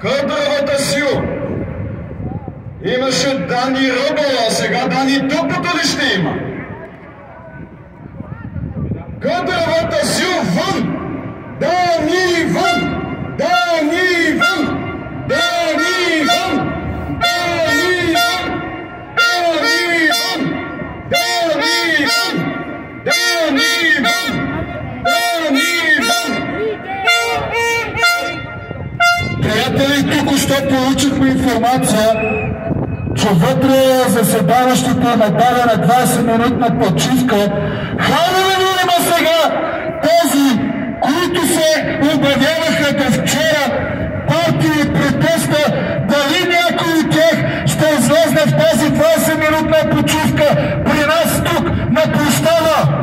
Кадровата сила. Имаше Дани Ръбала, сега Дани Тъпото ли ще има? Кадровата сила вън! Дани вън! Дани вън! Дани вън! Дани вън! Дани вън! Дани вън! Дани вън! Дани вън! Приятели, току-що получихме информация, че вътре заседаващите нададена 20-минутна почивка. Хайде да видим сега тези, които се обявяваха до вчера партии и протеста, дали някой от тях ще излезне в тази 20-минутна почивка при нас тук на площада.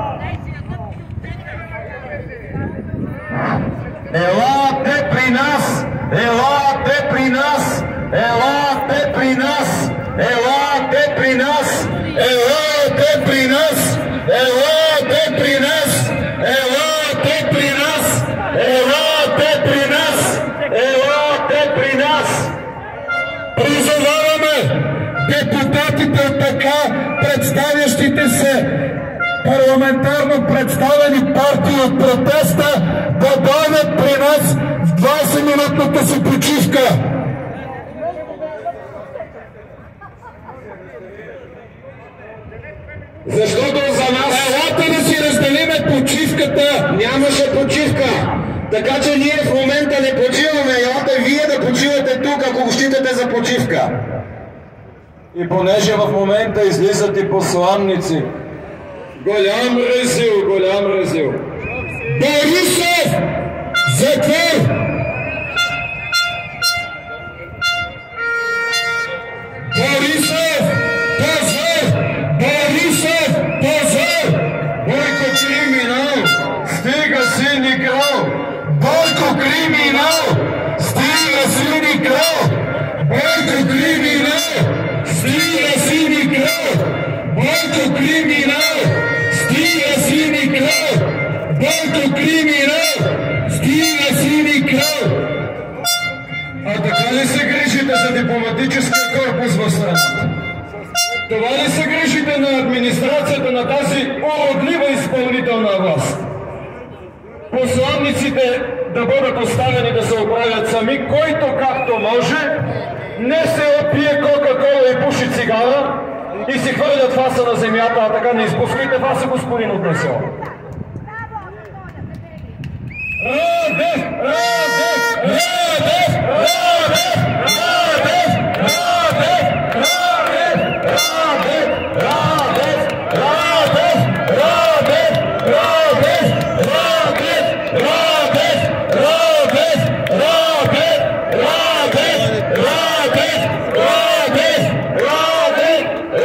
Елате при нас! Елате при нас! Елате при нас! Елате при нас! Елате при нас! Елате при нас! Елате при нас! Елате при нас! Елате при нас! Призоваваме депутатите от така представящите се парламентарно представени партии от протеста да дойдат при нас в 20-минутната си почивка. Защото за нас... Елате да си разделиме почивката. Нямаше почивка. Така че ние в момента не почиваме. Елате вие да почивате тук, ако считате за почивка. И понеже в момента излизат и посланници. Голям резил, голям резил. Борисов! Затвор! Борисов! Позор! Борисов! Позор! Бойко криминал! Стига сини крал! Бойко криминал! Стига сини крал! Бойко криминал! Стига сини крал! Бойко криминал! Стига сини крал! Бойко криминал! Стига сини крал! А така ли се грижите за дипломатическия корпус в страната? Това ли се грижите на администрацията на тази уродлива изпълнителна власт? Посланниците да бъдат оставени да се оправят сами, който както може, не се опие кока-кола и пуши цигара и си хвърлят фаса на земята, а така не изпускайте фаса, господин от НСО. Радев! Радев! Радев! Радев! Радев! Радев! Радев! Радев! Радев! Радев! Радев! Радев! Радев! Радев! Радев! Радев! Радев! Радев! Радев!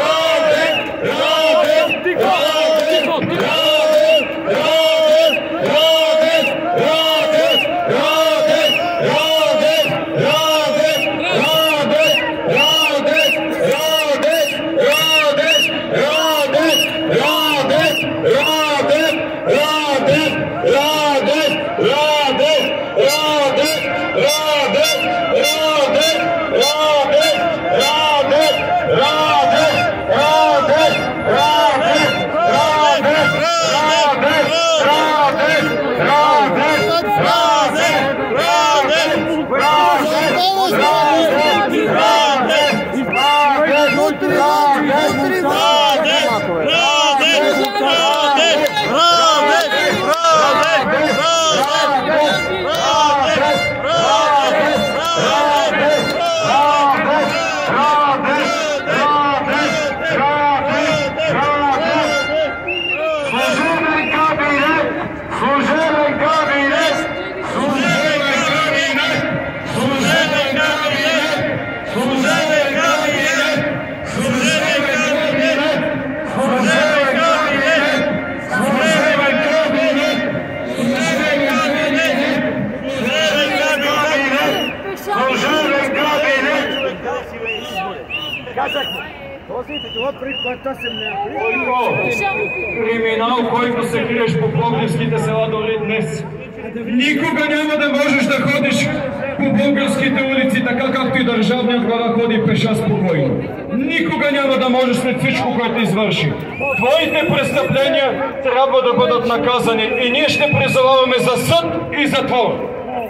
Криминал, който се криеш по пловдивските села дори днес. Никога няма да можеш да ходиш по българските улици, така както и държавният глава ходи пеша спокойно. Никога няма да може след всичко, което извърши. Твоите престъпления трябва да бъдат наказани и ние ще призоваваме за съд и затвор.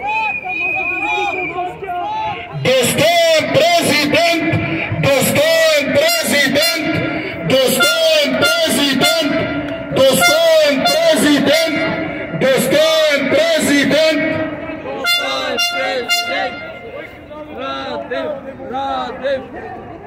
Достоен президент! Достоен президент! Достоен президент! Достоен президент! Достоен президент! Dostojen prezident, Radev, Radev.